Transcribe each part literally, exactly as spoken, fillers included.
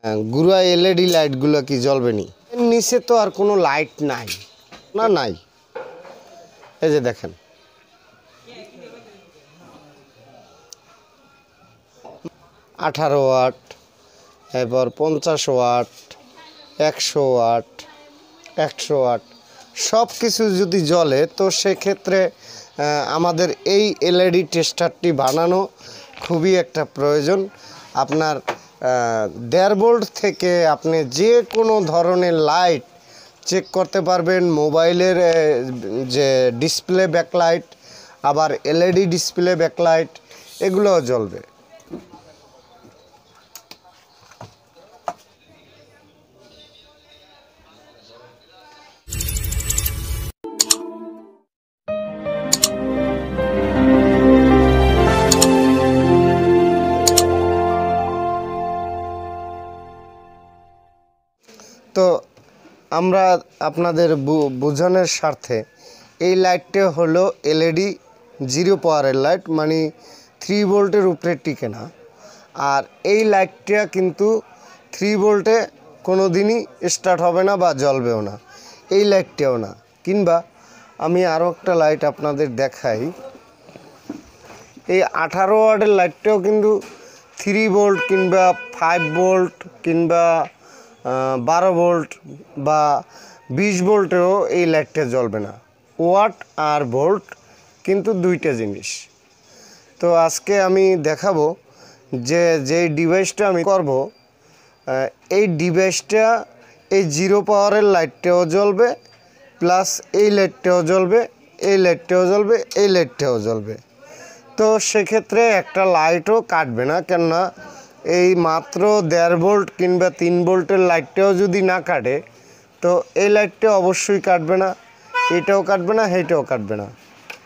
গুড়া এলইডি লাইটগুলো কি জ্বলবে নি? নিচে তো আর কোনো লাইট নাই, না নাই। এই যে দেখেন, আঠারো ওয়াট, এরপর পঞ্চাশ ওয়াট, একশো ওয়াট, একশো ওয়াট সব কিছু যদি জ্বলে তো সেক্ষেত্রে আমাদের এই এলইডি টেস্টারটি বানানো খুবই একটা প্রয়োজন। আপনার দেড় ভোল্ট থেকে আপনি যে কোনো ধরনের লাইট চেক করতে পারবেন। মোবাইলের যে ডিসপ্লে ব্যাকলাইট, আবার এলইডি ডিসপ্লে ব্যাকলাইট, এগুলোও জ্বলবে। তো আমরা আপনাদের বোঝানোর স্বার্থে এই লাইটটা হলো এলইডি জিরো পাওয়ারের লাইট, মানে থ্রি ভোল্টের উপরে টিকে না। আর এই লাইটটা কিন্তু থ্রি ভোল্টে কোনো দিনই স্টার্ট হবে না বা জ্বলবেও না, এই লাইটটাও না। কিংবা আমি আরও একটা লাইট আপনাদের দেখাই, এই আঠারো ওয়াটের লাইটটাও কিন্তু থ্রি ভোল্ট কিংবা ফাইভ ভোল্ট কিংবা বারো ভোল্ট বা বিশ ভোল্টেও এই লাইটটা জ্বলবে না। ওয়াট আর ভোল্ট কিন্তু দুইটা জিনিস। তো আজকে আমি দেখাবো যে যেই ডিভাইসটা আমি করব, এই ডিভাইসটা এই জিরো পাওয়ারের লাইটটাও জ্বলবে, প্লাস এই লাইটটাও জ্বলবে, এই লাইটটাও জ্বলবে, এই লাইটটাও জ্বলবে। তো সেক্ষেত্রে একটা লাইটও কাটবে না, কেননা এই মাত্র দেড় ভোল্ট কিংবা তিন ভোল্টের লাইটটাও যদি না কাটে তো এই লাইটটা অবশ্যই কাটবে না, এটাও কাটবে না, সেইটাও কাটবে না।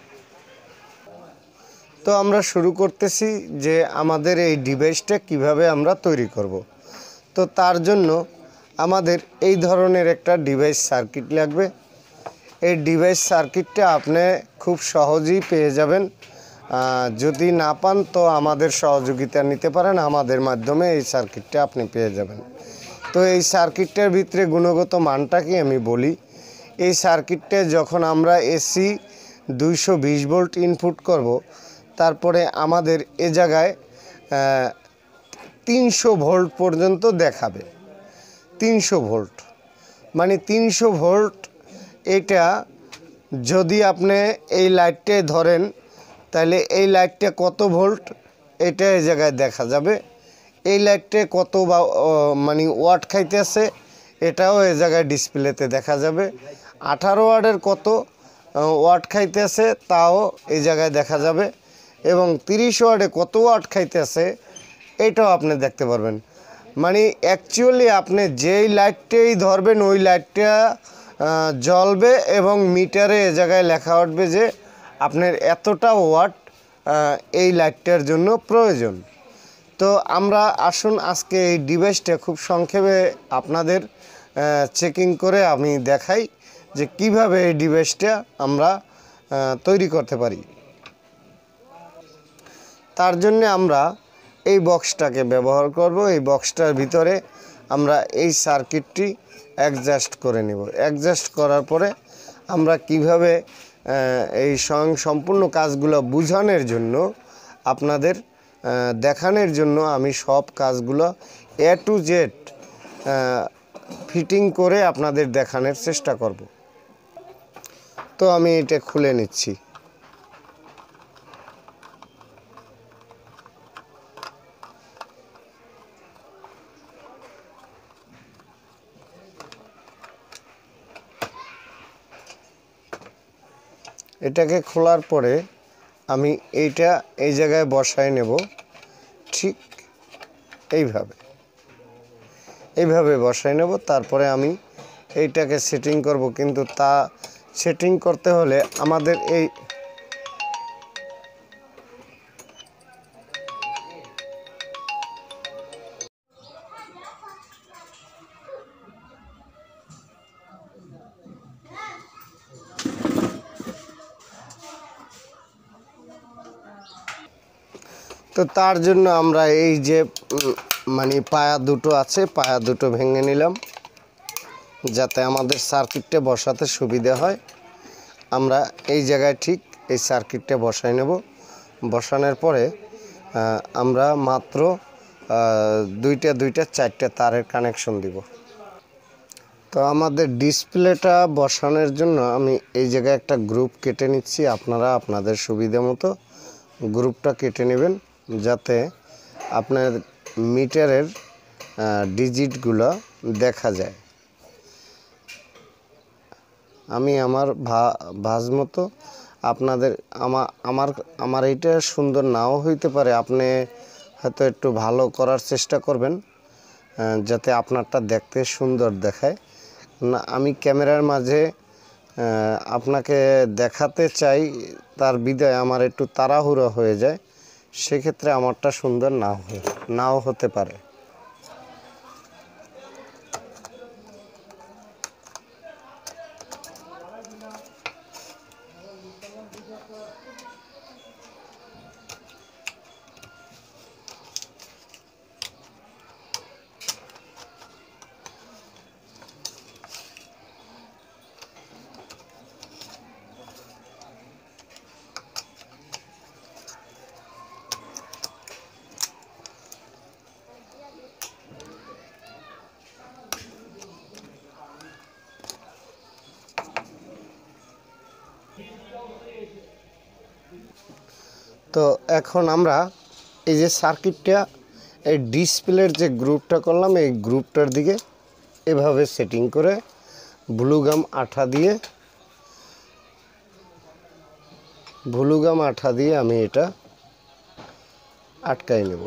তো আমরা শুরু করতেছি যে আমাদের এই ডিভাইসটা কিভাবে আমরা তৈরি করব। তো তার জন্য আমাদের এই ধরনের একটা ডিভাইস সার্কিট লাগবে। এই ডিভাইস সার্কিটটা আপনি খুব সহজেই পেয়ে যাবেন। যদি না পান তো আমাদের সহযোগিতা নিতে পারেন, আমাদের মাধ্যমে এই সার্কিটটা আপনি পেয়ে যাবেন। তো এই সার্কিটটার ভিতরে গুণগত মানটা কি আমি বলি। এই সার্কিটটা যখন আমরা এসি দুইশো বিশ ভোল্ট ইনপুট করব, তারপরে আমাদের এ জায়গায় তিনশো ভোল্ট পর্যন্ত দেখাবে। তিনশো ভোল্ট মানে তিনশো ভোল্ট, এটা যদি আপনি এই লাইটটায় ধরেন তাহলে এই লাইটটা কত ভোল্ট এটা এই জায়গায় দেখা যাবে। এই লাইটটা কত বা মানে ওয়াট খাইতেছে এটাও এই জায়গায় ডিসপ্লেতে দেখা যাবে। আঠারো ওয়াটের কত ওয়াট খাইতেছে তাও এই জায়গায় দেখা যাবে, এবং তিরিশ ওয়াটে কত ওয়াট খাইতেছে এটাও আপনি দেখতে পারবেন। মানে অ্যাকচুয়ালি আপনি যেই লাইটটাই ধরবেন ওই লাইটটা জ্বলবে এবং মিটারে এ জায়গায় লেখা উঠবে যে আপনার এতটা ওয়াট এই লাইটটার জন্য প্রয়োজন। তো আমরা আসুন আজকে এই ডিভাইসটা খুব সংক্ষেপে আপনাদের চেকিং করে আমি দেখাই যে কিভাবে এই ডিভাইসটা আমরা তৈরি করতে পারি। তার জন্য আমরা এই বক্সটাকে ব্যবহার করব। এই বক্সটার ভিতরে আমরা এই সার্কিটটি অ্যাডজাস্ট করে নেব। অ্যাডজাস্ট করার পরে আমরা কিভাবে এই স্বয়ং সম্পূর্ণ কাজগুলো বোঝানোর জন্য, আপনাদের দেখানোর জন্য আমি সব কাজগুলো এ টু জেড ফিটিং করে আপনাদের দেখানোর চেষ্টা করব। তো আমি এটা খুলে নিচ্ছি। এটাকে খোলার পরে আমি এইটা এই জায়গায় বসায় নেব, ঠিক এইভাবে এইভাবে বসায় নেব। তারপরে আমি এইটাকে সেটিং করব, কিন্তু তা সেটিং করতে হলে আমাদের এই তো তার জন্য আমরা এই যে মানে পায়া দুটো আছে, পায়া দুটো ভেঙে নিলাম যাতে আমাদের সার্কিটটা বসাতে সুবিধা হয়। আমরা এই জায়গায় ঠিক এই সার্কিটটা বসাই নেব। বসানোর পরে আমরা মাত্র দুইটা দুইটা চারটা তারের কানেকশন দিব। তো আমাদের ডিসপ্লেটা বসানোর জন্য আমি এই জায়গায় একটা গ্রুপ কেটে নিচ্ছি। আপনারা আপনাদের সুবিধা মতো গ্রুপটা কেটে নেবেন যাতে আপনার মিটারের ডিজিটগুলো দেখা যায়। আমি আমার ভাঁজ মতো আপনাদের আমার আমার আমার এইটা সুন্দর নাও হইতে পারে, আপনি হয়তো একটু ভালো করার চেষ্টা করবেন যাতে আপনারটা দেখতে সুন্দর দেখায়। না, আমি ক্যামেরার মাঝে আপনাকে দেখাতে চাই, তার বিদায় আমার একটু তাড়াহুড়ো হয়ে যায়, সেক্ষেত্রে আমারটা সুন্দর না হয় নাও হতে পারে। তো এখন আমরা এই যে সার্কিটটা এই ডিসপ্লের যে গ্রুপটা করলাম, এই গ্রুপটার দিকে এভাবে সেটিং করে ব্লুগাম আঠা দিয়ে ব্লুগাম আঠা দিয়ে আমি এটা আটকাই নেব।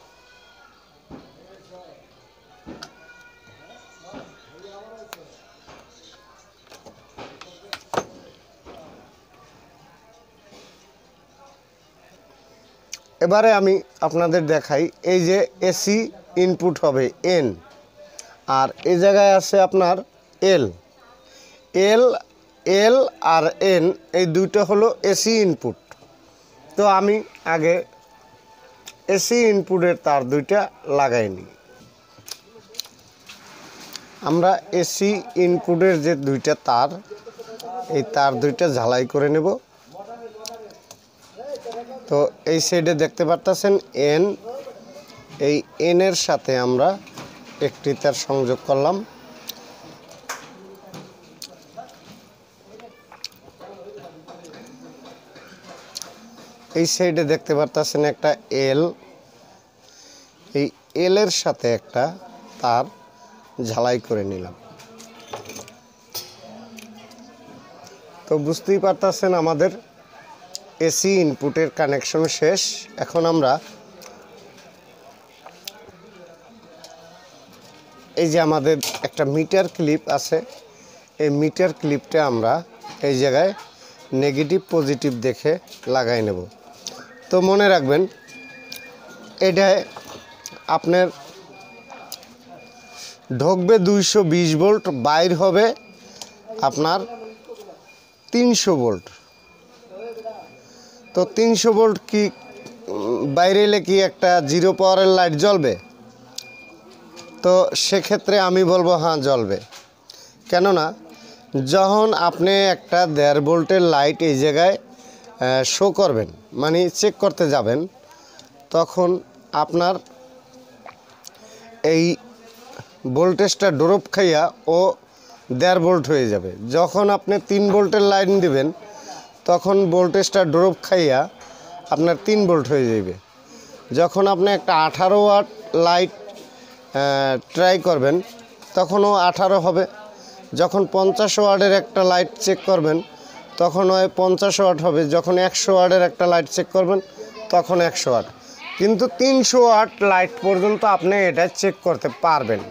এবারে আমি আপনাদের দেখাই, এই যে এসি ইনপুট হবে এন, আর এই জায়গায় আছে আপনার এল এল এল আর এন, এই দুইটা হলো এসি ইনপুট। তো আমি আগে এসি ইনপুটের তার দুইটা লাগাই নিই। আমরা এসি ইনপুটের যে দুইটা তার, এই তার দুইটা ঝালাই করে নেব। তো এই সাইডে দেখতে পারতেছেন এন, এই এনের সাথে আমরা একটি তার সংযোগ করলাম। এই সাইডে দেখতে পারতেছেন একটা এল, এই এল এর সাথে একটা তার ঝালাই করে নিলাম। তো বুঝতেই পারতেছেন আমাদের এসি ইনপুটের কানেকশন শেষ। এখন আমরা এই যে আমাদের একটা মিটার ক্লিপ আছে, এই মিটার ক্লিপটা আমরা এই জায়গায় নেগেটিভ পজিটিভ দেখে লাগাই নেব। তো মনে রাখবেন, এটায় আপনার ঢুকবে দুইশো বিশ ভোল্ট, বাইর হবে আপনার তিনশো ভোল্ট। তো তিনশো ভোল্ট কি বাইরে এলে কি একটা জিরো পাওয়ারের লাইট জ্বলবে? তো সেক্ষেত্রে আমি বলবো হ্যাঁ জ্বলবে। কেননা যখন আপনি একটা দেড় ভোল্টের লাইট এই জায়গায় শো করবেন, মানে চেক করতে যাবেন, তখন আপনার এই ভোল্টেজটা ড্রপ খাইয়া ও দেড় ভোল্ট হয়ে যাবে। যখন আপনি তিন ভোল্টের লাইন দিবেন, তখন ভোল্টেজটা ড্রপ খাইয়া আপনার তিন ভোল্ট হয়ে যাবে। যখন আপনি একটা আঠারো ওয়াট লাইট ট্রাই করবেন, তখনও আঠারো হবে। যখন পঞ্চাশ ওয়াটের একটা লাইট চেক করবেন, তখন ওই পঞ্চাশ ওয়াট হবে। যখন একশো ওয়াটের একটা লাইট চেক করবেন, তখন একশো ওয়াট। কিন্তু তিনশো ওয়াট লাইট পর্যন্ত আপনি এটা চেক করতে পারবেন।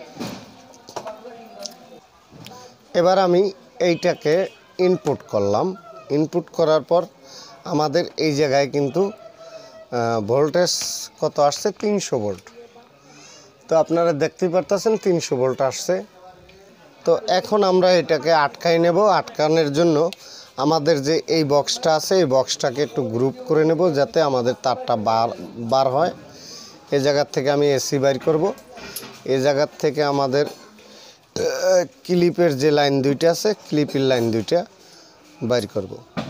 এবার আমি এইটাকে ইনপুট করলাম। ইনপুট করার পর আমাদের এই জায়গায় কিন্তু ভোল্টেজ কত আসছে? তিনশো ভোল্ট। তো আপনারা দেখতেই পারতেছেন তিনশো ভোল্ট আসছে। তো এখন আমরা এটাকে আটকাই নেব। আটকানোর জন্য আমাদের যে এই বক্সটা আছে, এই বক্সটাকে একটু গ্রুপ করে নেব যাতে আমাদের তারটা বার বার হয়। এই জায়গার থেকে আমি এসি বাইর করব। এই জায়গার থেকে আমাদের ক্লিপের যে লাইন দুইটা আছে ক্লিপের লাইন দুইটা বাইর করব।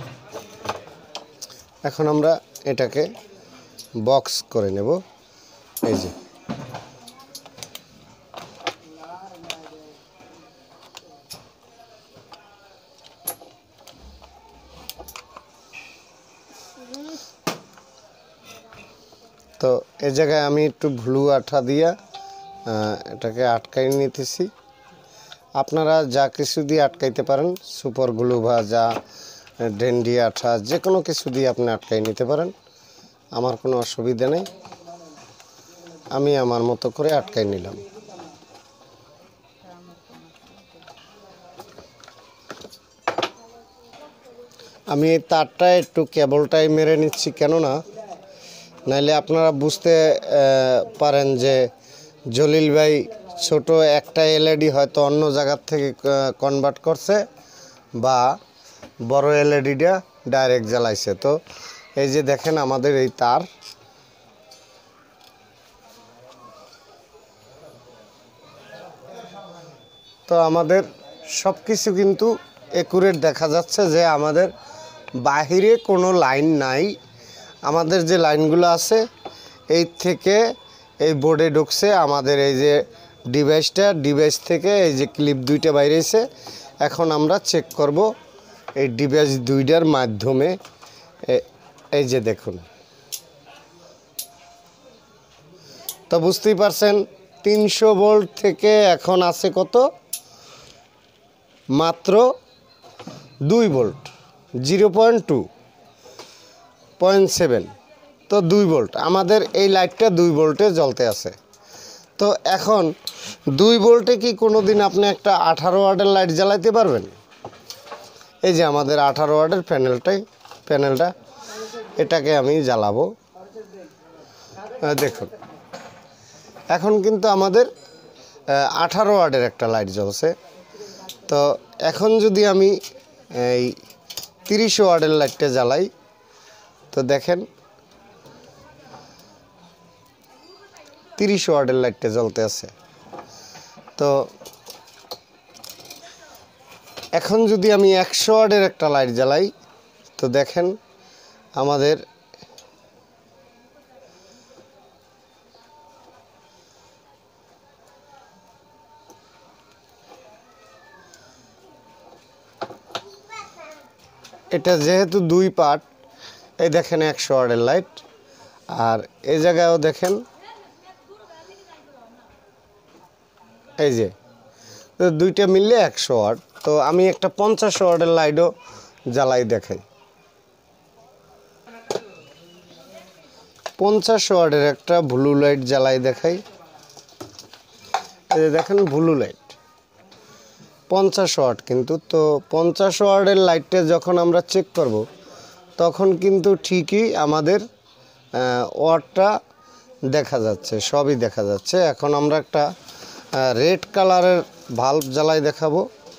এখন আমরা এটাকে বক্স করে নেব। এই যে তো এই জায়গায় আমি একটু ব্লু আঠা দিয়া এটাকে আটকাই নিতেছি। আপনারা যা কিছু দিয়ে আটকাইতে পারেন, সুপার গ্লু বা যা ডেন্ডি আঠা যে কোনো কিছু দিয়ে আপনি আটকাই নিতে পারেন, আমার কোনো অসুবিধা নেই। আমি আমার মতো করে আটকাই নিলাম। আমি এই তারটা একটু কেবলটাই মেরে নিচ্ছি, কেননা নাইলে আপনারা বুঝতে পারেন যে জলিল ভাই ছোট একটা এলইডি হয়তো অন্য জায়গার থেকে কনভার্ট করছে বা বড় এলইডিটা ডাইরেক্ট জ্বালাইছে। তো এই যে দেখেন আমাদের এই তার, তো আমাদের সব কিছু কিন্তু একুরেট দেখা যাচ্ছে যে আমাদের বাহিরে কোনো লাইন নাই। আমাদের যে লাইনগুলো আছে এই থেকে এই বোর্ডে ঢুকছে। আমাদের এই যে ডিভাইসটা, ডিভাইস থেকে এই যে ক্লিপ দুইটা বাইরেছে। এখন আমরা চেক করব এই ডিভাইস দুইটার মাধ্যমে। এই যে দেখুন, তো বুঝতেই পারছেন তিনশো ভোল্ট থেকে এখন আছে কত, মাত্র দুই volt, zero point two point seven. তো দুই ভোল্ট আমাদের এই লাইটটা দুই ভোল্টে জ্বলতে আছে। তো এখন দুই ভোল্টে কি কোনো দিন আপনি একটা আঠারো ওয়াটের লাইট জ্বালাইতে পারবেন? এই যে আমাদের আঠারো ওয়াটের প্যানেলটাই প্যানেলটা এটাকে আমি জ্বালাবো। দেখুন এখন কিন্তু আমাদের আঠারো ওয়াটের একটা লাইট জ্বলছে। তো এখন যদি আমি এই তিরিশ ওয়াটের লাইটটা জ্বালাই, তো দেখেন তিরিশ ওয়াটের লাইটটা জ্বলতে আছে। তো এখন যদি আমি একশো ওয়াটের একটা লাইট জ্বালাই, তো দেখেন আমাদের এটা যেহেতু দুই পার্ট, এই দেখেন একশো ওয়াটের লাইট, আর এই জায়গায়ও দেখেন এই যে, তো দুইটা মিললে একশো ওয়াট। তো আমি একটা পঞ্চাশ ওয়াটের লাইটও জ্বালাই দেখাই। পঞ্চাশ ওয়াটের একটা ব্লু লাইট জ্বালাই দেখাই। এই যে দেখেন ব্লু লাইট পঞ্চাশ ওয়াট কিন্তু। তো পঞ্চাশ ওয়াটের লাইটটা যখন আমরা চেক করব তখন কিন্তু ঠিকই আমাদের ওয়াটটা দেখা যাচ্ছে, সবই দেখা যাচ্ছে। এখন আমরা একটা রেড কালারের ভাল্ব জ্বালাই দেখাবো।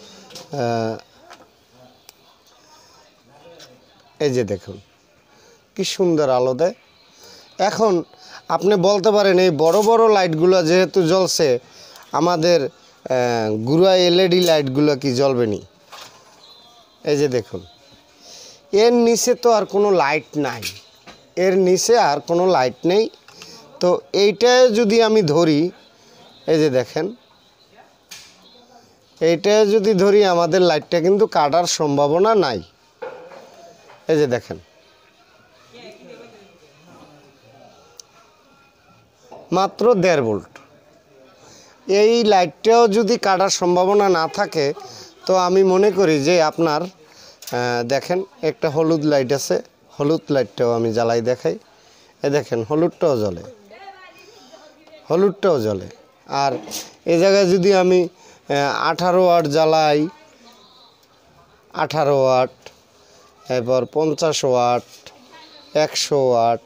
এই যে দেখুন কি সুন্দর আলো দেয়। এখন আপনি বলতে পারেন এই বড় বড় লাইটগুলো যেহেতু জ্বলছে, আমাদের গুড়া এলইডি লাইটগুলো কি জ্বলবে নি? এই যে দেখুন এর নিচে তো আর কোনো লাইট নাই, এর নিচে আর কোনো লাইট নেই। তো এইটা যদি আমি ধরি, এই যে দেখেন এইটা যদি ধরি আমাদের লাইটটা কিন্তু কাটার সম্ভাবনা নাই। এই যে দেখেন মাত্র দেড় ভোল্ট। এই লাইটটাও যদি কাটার সম্ভাবনা না থাকে, তো আমি মনে করি যে আপনার দেখেন একটা হলুদ লাইট আছে, হলুদ লাইটটাও আমি জ্বালাই দেখাই। এ দেখেন হলুদটাও জ্বলে, হলুদটাও জ্বলে। আর এ জায়গায় যদি আমি আঠারো ওয়াট জ্বালাই, আঠারো ওয়াট, এরপর পঞ্চাশ ওয়াট, একশো ওয়াট,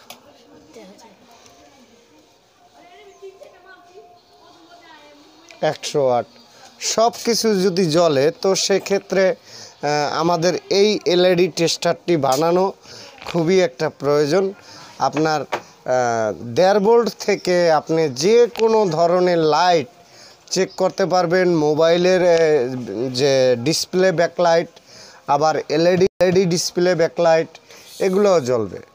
একশো ওয়াট সব কিছু যদি জ্বলে, তো সেক্ষেত্রে আমাদের এই এলইডি টেস্টারটি বানানো খুবই একটা প্রয়োজন। আপনার দেড় ভোল্ট থেকে আপনি যে কোনো ধরনের লাইট চেক করতে পারবেন। মোবাইলের যে ডিসপ্লে ব্যাকলাইট, আবার এলইডি এলইডি ডিসপ্লে ব্যাকলাইট, এগুলোও জ্বলবে।